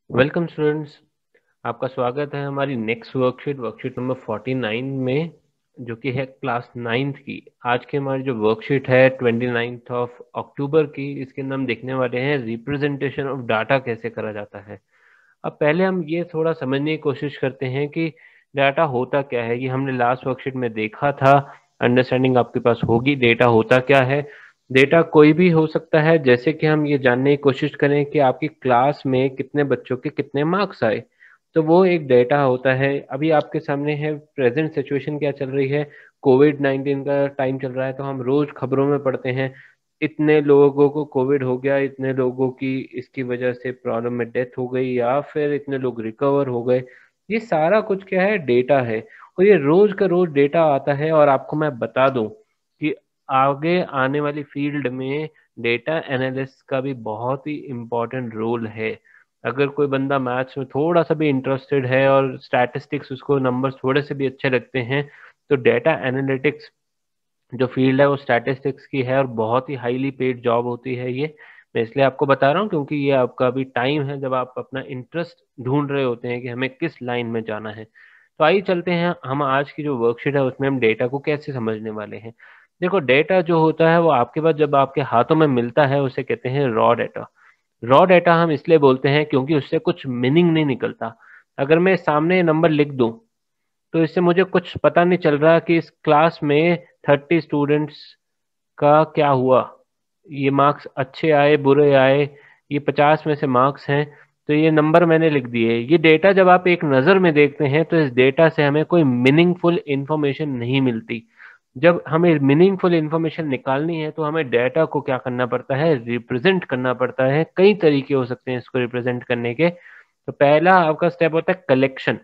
Welcome students. आपका स्वागत है हमारी नेक्स्ट वर्कशीट नंबर 49 में, जो कि है क्लास 9th की। आज की हमारी जो वर्कशीट है 29 ऑफ अक्टूबर की, इसके अंदर हम देखने वाले हैं रिप्रेजेंटेशन ऑफ डाटा कैसे करा जाता है। अब पहले हम ये थोड़ा समझने की कोशिश करते हैं कि डाटा होता क्या है। ये हमने लास्ट वर्कशीट में देखा था, अंडरस्टैंडिंग आपके पास होगी डेटा होता क्या है। डेटा कोई भी हो सकता है, जैसे कि हम ये जानने की कोशिश करें कि आपकी क्लास में कितने बच्चों के कितने मार्क्स आए, तो वो एक डेटा होता है। अभी आपके सामने है प्रेजेंट सिचुएशन क्या चल रही है, कोविड-19 का टाइम चल रहा है, तो हम रोज खबरों में पढ़ते हैं इतने लोगों को कोविड हो गया, इतने लोगों की इसकी वजह से प्रॉब्लम में डेथ हो गई, या फिर इतने लोग रिकवर हो गए। ये सारा कुछ क्या है, डेटा है। और ये रोज का रोज डेटा आता है। और आपको मैं बता दूं कि आगे आने वाली फील्ड में डेटा एनालिस्ट का भी बहुत ही इम्पोर्टेंट रोल है। अगर कोई बंदा मैथ्स में थोड़ा सा भी इंटरेस्टेड है और स्टैटिस्टिक्स, उसको नंबर्स थोड़े से भी अच्छे लगते हैं, तो डेटा एनालिटिक्स जो फील्ड है वो स्टैटिस्टिक्स की है और बहुत ही हाईली पेड जॉब होती है ये। मैं इसलिए आपको बता रहा हूँ क्योंकि ये आपका अभी टाइम है जब आप अपना इंटरेस्ट ढूंढ रहे होते हैं कि हमें किस लाइन में जाना है। तो आइए चलते हैं, हम आज की जो वर्कशीट है उसमें हम डेटा को कैसे समझने वाले हैं। देखो, डेटा जो होता है वो आपके पास जब आपके हाथों में मिलता है उसे कहते हैं रॉ डेटा। रॉ डेटा हम इसलिए बोलते हैं क्योंकि उससे कुछ मीनिंग नहीं निकलता। अगर मैं सामने नंबर लिख दूं तो इससे मुझे कुछ पता नहीं चल रहा कि इस क्लास में 30 स्टूडेंट्स का क्या हुआ, ये मार्क्स अच्छे आए बुरे आए, ये 50 में से मार्क्स हैं, तो ये नंबर मैंने लिख दिए। ये डेटा जब आप एक नज़र में देखते हैं तो इस डेटा से हमें कोई मीनिंगफुल इंफॉर्मेशन नहीं मिलती। जब हमें मीनिंगफुल इंफॉर्मेशन निकालनी है तो हमें डेटा को क्या करना पड़ता है, रिप्रेजेंट करना पड़ता है। कई तरीके हो सकते हैं इसको रिप्रेजेंट करने के। तो पहला आपका स्टेप होता है कलेक्शन।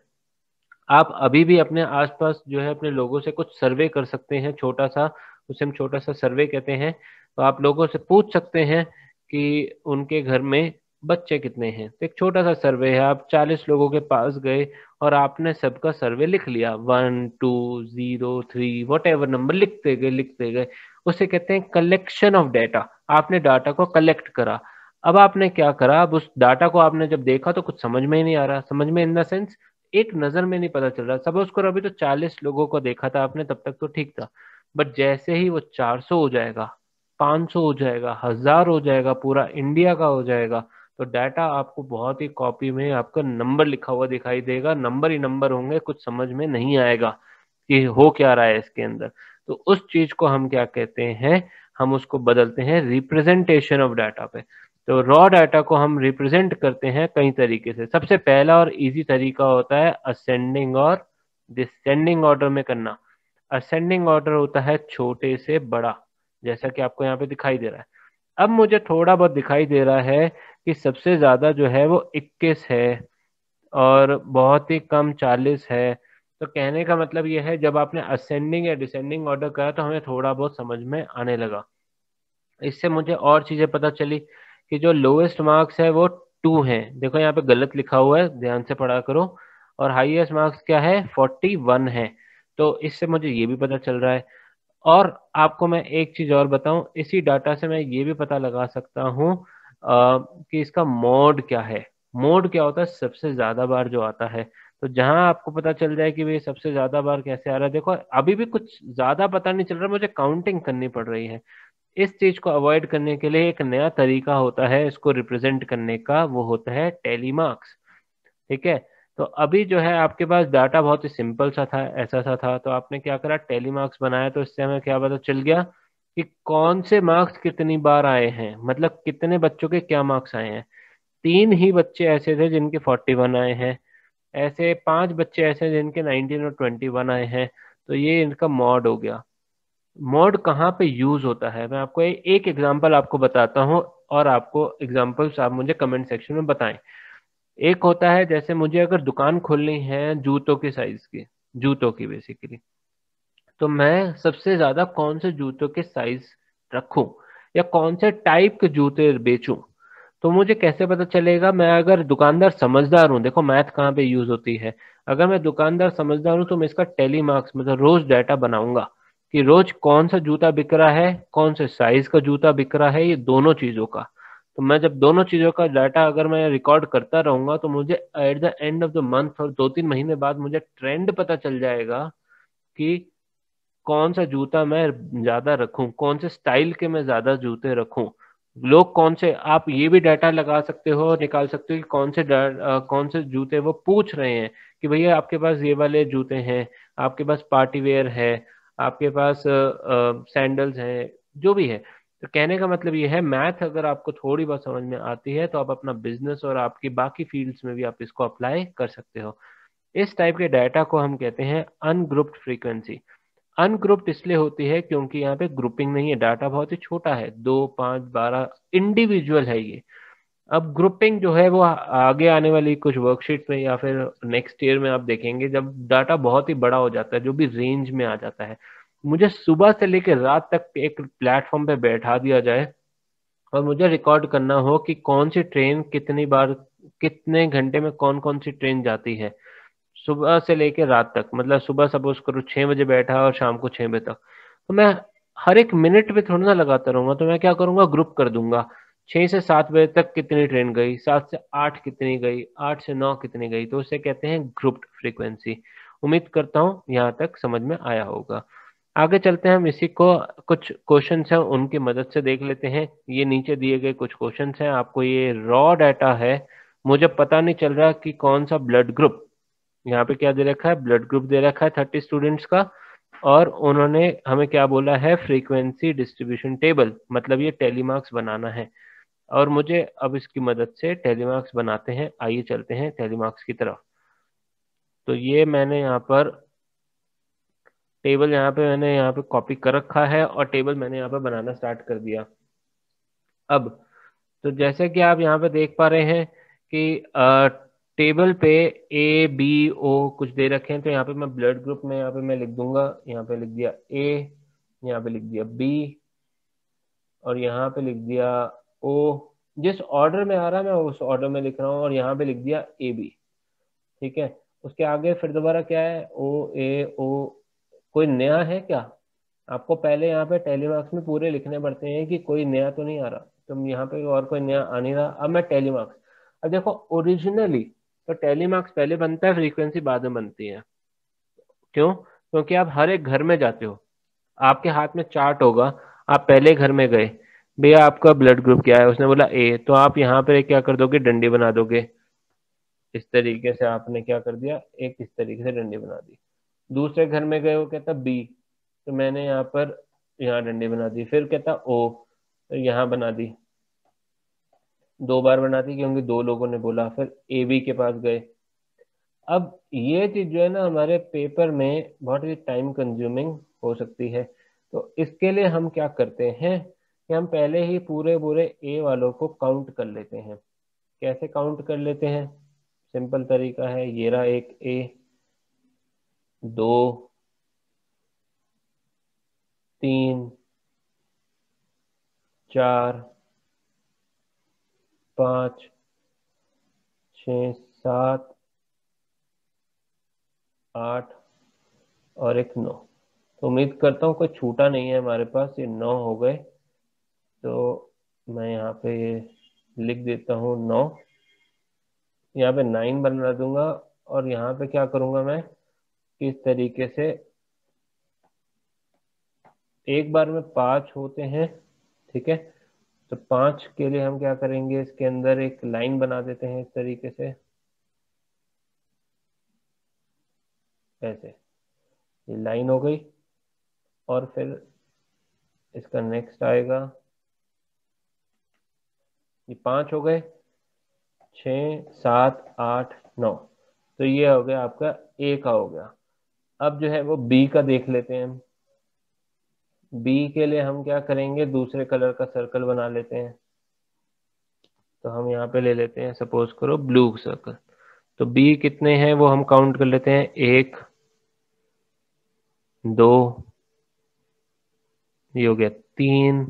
आप अभी भी अपने आसपास जो है अपने लोगों से कुछ सर्वे कर सकते हैं, छोटा सा, उसे हम छोटा सा सर्वे कहते हैं। तो आप लोगों से पूछ सकते हैं कि उनके घर में बच्चे कितने हैं। तो एक छोटा सा सर्वे है, आप 40 लोगों के पास गए और आपने सबका सर्वे लिख लिया, 1 2 0 3 वट एवर नंबर लिखते गए। उसे कहते हैं कलेक्शन ऑफ डाटा। आपने डाटा को कलेक्ट करा। अब आपने क्या करा, अब उस डाटा को आपने जब देखा तो कुछ समझ में ही नहीं आ रहा। समझ में इन द सेंस, एक नजर में नहीं पता चल रहा। सपोज करो अभी तो 40 लोगों को देखा था आपने, तब तक तो ठीक था। बट जैसे ही वो 400 हो जाएगा, 500 हो जाएगा, 1000 हो जाएगा, पूरा इंडिया का हो जाएगा, तो डाटा आपको बहुत ही कॉपी में आपका नंबर लिखा हुआ दिखाई देगा। नंबर ही नंबर होंगे, कुछ समझ में नहीं आएगा कि हो क्या रहा है इसके अंदर। तो उस चीज को हम क्या कहते हैं, हम उसको बदलते हैं रिप्रेजेंटेशन ऑफ डाटा पे। तो रॉ डाटा को हम रिप्रेजेंट करते हैं कई तरीके से। सबसे पहला और इजी तरीका होता है असेंडिंग और डिसेंडिंग ऑर्डर में करना। असेंडिंग ऑर्डर होता है छोटे से बड़ा, जैसा कि आपको यहाँ पे दिखाई दे रहा है। अब मुझे थोड़ा बहुत दिखाई दे रहा है कि सबसे ज्यादा जो है वो 21 है और बहुत ही कम 40 है। तो कहने का मतलब ये है, जब आपने असेंडिंग या डिसेंडिंग ऑर्डर करा तो हमें थोड़ा बहुत समझ में आने लगा। इससे मुझे और चीजें पता चली कि जो लोएस्ट मार्क्स है वो 2 हैं। देखो यहाँ पे गलत लिखा हुआ है, ध्यान से पढ़ा करो। और हाईएस्ट मार्क्स क्या है, 41 है। तो इससे मुझे ये भी पता चल रहा है। और आपको मैं एक चीज और बताऊं, इसी डाटा से मैं ये भी पता लगा सकता हूँ कि इसका मोड क्या है। मोड क्या होता है, सबसे ज्यादा बार जो आता है। तो जहां आपको पता चल जाए कि भाई सबसे ज्यादा बार कैसे आ रहा है, देखो अभी भी कुछ ज्यादा पता नहीं चल रहा, मुझे काउंटिंग करनी पड़ रही है। इस चीज को अवॉइड करने के लिए एक नया तरीका होता है इसको रिप्रेजेंट करने का, वो होता है टेली मार्क्स। ठीक है। तो अभी जो है आपके पास डाटा बहुत ही सिंपल सा था, ऐसा सा था, तो आपने क्या करा, टेली मार्क्स बनाया। तो इससे हमें क्या पता चल गया कि कौन से मार्क्स कितनी बार आए हैं, मतलब कितने बच्चों के क्या मार्क्स आए हैं। 3 ही बच्चे ऐसे थे जिनके 41 आए हैं, ऐसे 5 बच्चे ऐसे जिनके 19 और 21 आए हैं। तो ये इनका मॉड हो गया। मोड कहाँ पे यूज होता है, मैं आपको एक एग्जांपल आपको बताता हूँ, और आपको एग्जांपल्स आप मुझे कमेंट सेक्शन में बताएं। एक होता है, जैसे मुझे अगर दुकान खोलनी है जूतों के साइज की, जूतों की बेसिकली, तो मैं सबसे ज्यादा कौन से जूतों के साइज रखूं या कौन से टाइप के जूते बेचूं। तो मुझे कैसे पता चलेगा, मैं अगर दुकानदार समझदार हूँ, देखो मैथ कहाँ पे यूज होती है। अगर मैं दुकानदार समझदार हूँ तो मैं इसका टेली मार्क्स मतलब रोज डाटा बनाऊंगा कि रोज कौन सा जूता बिक रहा है, कौन से साइज का जूता बिक रहा है, ये दोनों चीजों का। तो मैं जब दोनों चीजों का डाटा अगर मैं रिकॉर्ड करता रहूंगा तो मुझे at the end of the month और 2-3 महीने बाद मुझे ट्रेंड पता चल जाएगा कि कौन सा जूता मैं ज्यादा रखूं, कौन से स्टाइल के मैं ज्यादा जूते रखूं, लोग कौन से, आप ये भी डाटा लगा सकते हो, निकाल सकते हो कि कौन से जूते वो पूछ रहे हैं कि भैया आपके पास ये वाले जूते हैं, आपके पास पार्टी वेयर है, आपके पास सैंडल्स हैं, जो भी है। तो कहने का मतलब ये है, मैथ अगर आपको थोड़ी बहुत समझ में आती है तो आप अपना बिजनेस और आपकी बाकी फील्ड्स में भी आप इसको अप्लाई कर सकते हो। इस टाइप के डाटा को हम कहते हैं अनग्रुप्ड फ्रीक्वेंसी। अनग्रुप्ड इसलिए होती है क्योंकि यहाँ पे ग्रुपिंग नहीं है, डाटा बहुत ही छोटा है, 2, 5, 12 इंडिविजुअल है ये। अब ग्रुपिंग जो है वो आगे आने वाली कुछ वर्कशीट में या फिर नेक्स्ट ईयर में आप देखेंगे, जब डाटा बहुत ही बड़ा हो जाता है, जो भी रेंज में आ जाता है। मुझे सुबह से लेकर रात तक एक प्लेटफॉर्म पे बैठा दिया जाए और मुझे रिकॉर्ड करना हो कि कौन सी ट्रेन कितनी बार, कितने घंटे में कौन कौन सी ट्रेन जाती है, सुबह से लेके रात तक, मतलब सुबह सपोज करो 6 बजे बैठा और शाम को 6 बजे तक, तो मैं हर एक मिनट पे थोड़ा ना लगाता रहूंगा। तो मैं क्या करूंगा, ग्रुप कर दूंगा, 6 से 7 बजे तक कितनी ट्रेन गई, 7 से 8 कितनी गई, 8 से 9 कितनी गई, तो उसे कहते हैं ग्रुप्ड फ्रीक्वेंसी। उम्मीद करता हूँ यहाँ तक समझ में आया होगा। आगे चलते हैं, हम इसी को कुछ क्वेश्चंस हैं उनकी मदद से देख लेते हैं। ये नीचे दिए गए कुछ क्वेश्चंस हैं, आपको ये रॉ डाटा है, मुझे पता नहीं चल रहा कि कौन सा ब्लड ग्रुप, यहाँ पे क्या दे रखा है, ब्लड ग्रुप दे रखा है 30 स्टूडेंट्स का, और उन्होंने हमें क्या बोला है, फ्रीक्वेंसी डिस्ट्रीब्यूशन टेबल, मतलब ये टेलीमार्क्स बनाना है। और मुझे अब इसकी मदद से टेलीमार्क्स बनाते हैं, आइए चलते हैं टेलीमार्क्स की तरफ। तो ये मैंने यहाँ पर टेबल, यहाँ पे मैंने यहाँ पे कॉपी कर रखा है और टेबल मैंने यहाँ पे बनाना स्टार्ट कर दिया। अब तो जैसे कि आप यहाँ पे देख पा रहे हैं कि टेबल पे A B O कुछ दे रखे हैं, तो यहाँ पे मैं ब्लड ग्रुप में यहाँ पे मैं लिख दूंगा, यहाँ पे लिख दिया A, यहाँ पे लिख दिया B, और यहाँ पे लिख दिया O। जिस ऑर्डर में आ रहा है मैं उस ऑर्डर में लिख रहा हूँ, और यहाँ पे लिख दिया AB। ठीक है, उसके आगे फिर दोबारा क्या है, O A O। कोई नया है क्या, आपको पहले यहाँ पे टेलीमार्क्स में पूरे लिखने पड़ते हैं कि कोई नया तो नहीं आ रहा, तो यहाँ पे और कोई नया आ नहीं रहा। अब मैं टेलीमार्क्स, अब देखो ओरिजिनली तो टेलीमार्क्स पहले बनता है, फ्रीक्वेंसी बाद में बनती है। क्यों, क्योंकि आप हर एक घर में जाते हो, आपके हाथ में चार्ट होगा, आप पहले घर में गए, भैया आपका ब्लड ग्रुप क्या है, उसने बोला ए, तो आप यहाँ पे क्या कर दोगे, डंडी बना दोगे। इस तरीके से आपने क्या कर दिया, एक इस तरीके से डंडी बना दी। दूसरे घर में गए, वो कहता बी, तो मैंने यहाँ पर यहाँ डंडी बना दी। फिर कहता ओ, तो यहाँ बना दी, 2 बार बना दी क्योंकि 2 लोगों ने बोला। फिर ए बी के पास गए। अब ये चीज जो है ना हमारे पेपर में बहुत ही टाइम कंज्यूमिंग हो सकती है, तो इसके लिए हम क्या करते हैं कि हम पहले ही पूरे पूरे ए वालों को काउंट कर लेते हैं। कैसे काउंट कर लेते हैं, सिंपल तरीका है, ये रहा एक ए, 2, 3, 4, 5, 6, 7, 8 और एक 9। तो उम्मीद करता हूँ कोई छूटा नहीं है हमारे पास, ये 9 हो गए। तो मैं यहाँ पे ये लिख देता हूँ 9, यहाँ पे 9 बना दूंगा, और यहाँ पे क्या करूंगा मैं, इस तरीके से एक बार में 5 होते हैं। ठीक है, तो 5 के लिए हम क्या करेंगे, इसके अंदर एक लाइन बना देते हैं इस तरीके से, ऐसे, ये लाइन हो गई। और फिर इसका नेक्स्ट आएगा, ये 5 हो गए, 6, 7, 8, 9, तो ये हो गया आपका ए का हो गया। अब जो है वो बी का देख लेते हैं। बी के लिए हम क्या करेंगे, दूसरे कलर का सर्कल बना लेते हैं। तो हम यहाँ पे ले लेते हैं, सपोज करो ब्लू सर्कल। तो बी कितने हैं वो हम काउंट कर लेते हैं, 1, 2, ये हो गया 3,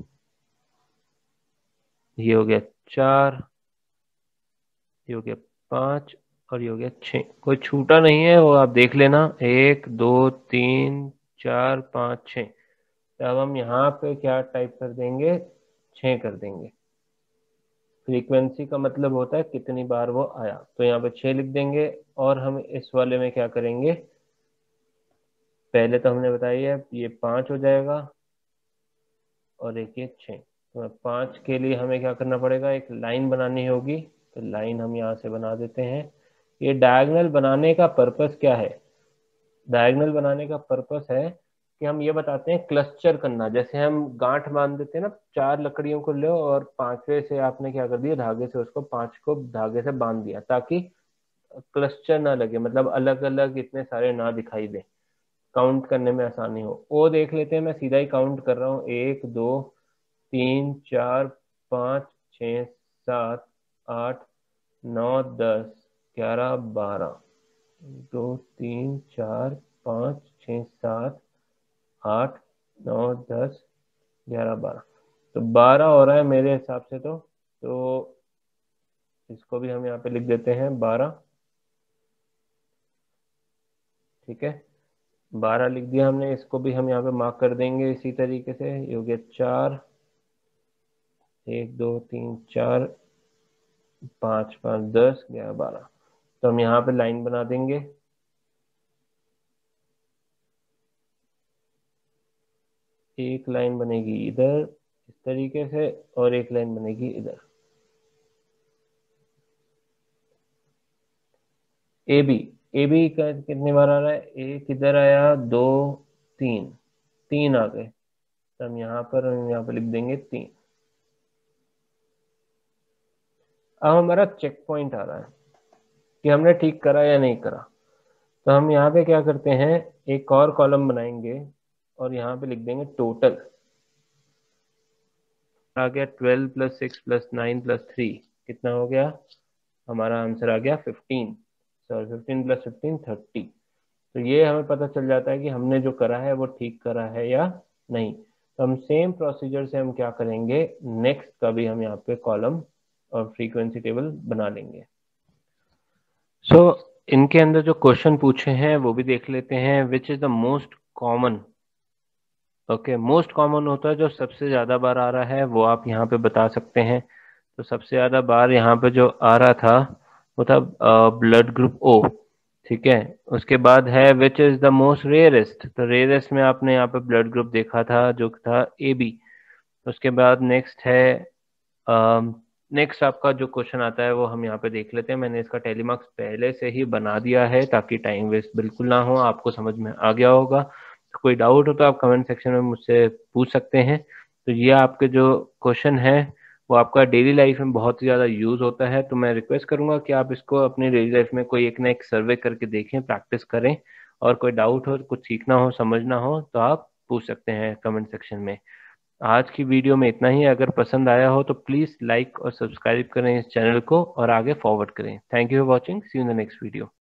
ये हो गया 4, ये हो गया 5, और ये हो गया 6। कोई छूटा नहीं है, वो आप देख लेना, 1, 2, 3, 4, 5, 6। तो अब हम यहाँ पे क्या टाइप कर देंगे, 6 कर देंगे। फ्रीक्वेंसी का मतलब होता है कितनी बार वो आया, तो यहाँ पे 6 लिख देंगे। और हम इस वाले में क्या करेंगे, पहले तो हमने बताया है ये 5 हो जाएगा और एक ये 6। तो 5 के लिए हमें क्या करना पड़ेगा, एक लाइन बनानी होगी। तो लाइन हम यहाँ से बना देते हैं। ये डायगोनल बनाने का पर्पस क्या है, डायगोनल बनाने का पर्पस है कि हम ये बताते हैं क्लस्टर करना। जैसे हम गांठ बांध देते हैं ना, 4 लकड़ियों को लो और 5वें से आपने क्या कर दिया, धागे से उसको 5 को धागे से बांध दिया, ताकि क्लस्टर ना लगे, मतलब अलग अलग इतने सारे ना दिखाई दे, काउंट करने में आसानी हो। वो देख लेते हैं, मैं सीधा ही काउंट कर रहा हूँ, 1 2 3 4 5 6 7 8 9 10 11 12, 2 3 4 5 6 7 8 9 10 11 12। तो 12 हो रहा है मेरे हिसाब से। तो इसको भी हम यहाँ पे लिख देते हैं 12। ठीक है, 12 लिख दिया हमने, इसको भी हम यहाँ पे मार्क कर देंगे इसी तरीके से। ये हो गया 4, 1 2 3 4 5 5 10 11 12। तो हम यहाँ पे लाइन बना देंगे, एक लाइन बनेगी इधर इस तरीके से और एक लाइन बनेगी इधर। ए बी, ए बी का कितनी बार आ रहा है, एक इधर आया, 2 3, 3 आ गए। तो हम यहाँ पर लिख देंगे 3। अब हमारा चेक पॉइंट आ रहा है कि हमने ठीक करा या नहीं करा। तो हम यहाँ पे क्या करते हैं, एक और कॉलम बनाएंगे और यहाँ पे लिख देंगे टोटल। आ गया 12 + 6 + 9 + 3, कितना हो गया, हमारा आंसर आ गया 15। सॉरी, 15 + 15 30। तो ये हमें पता चल जाता है कि हमने जो करा है वो ठीक करा है या नहीं। तो हम सेम प्रोसीजर से हम क्या करेंगे, नेक्स्ट का भी हम यहाँ पे कॉलम और फ्रीक्वेंसी टेबल बना लेंगे। सो इनके अंदर जो क्वेश्चन पूछे हैं वो भी देख लेते हैं। Which is the most common, okay, most common होता है जो सबसे ज्यादा बार आ रहा है, वो आप यहाँ पे बता सकते हैं। तो सबसे ज्यादा बार यहाँ पे जो आ रहा था वो था ब्लड ग्रुप ओ। ठीक है, उसके बाद है which is the most rarest, तो रेयरेस्ट में आपने यहाँ पे ब्लड ग्रुप देखा था जो था ए बी। उसके बाद नेक्स्ट है, नेक्स्ट आपका जो क्वेश्चन आता है वो हम यहाँ पे देख लेते हैं। मैंने इसका टेलीमार्क्स पहले से ही बना दिया है ताकि टाइम वेस्ट बिल्कुल ना हो, आपको समझ में आ गया होगा। तो कोई डाउट हो तो आप कमेंट सेक्शन में मुझसे पूछ सकते हैं। तो ये आपके जो क्वेश्चन है वो आपका डेली लाइफ में बहुत ही ज़्यादा यूज होता है, तो मैं रिक्वेस्ट करूंगा कि आप इसको अपनी डेली लाइफ में कोई एक ना एक सर्वे करके देखें, प्रैक्टिस करें। और कोई डाउट हो, कुछ सीखना हो, समझना हो तो आप पूछ सकते हैं कमेंट सेक्शन में। आज की वीडियो में इतना ही। अगर पसंद आया हो तो प्लीज़ लाइक और सब्सक्राइब करें इस चैनल को और आगे फॉरवर्ड करें। Thank you for watching, see you in the next video.